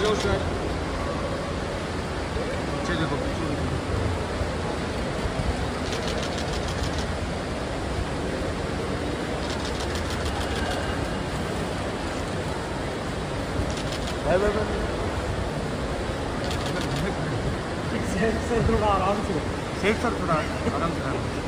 जाओ सर। पीछे देखो, पीछे देखो। Bye bye bye. सर थोड़ा आराम से। सेफ सर, थोड़ा आराम से।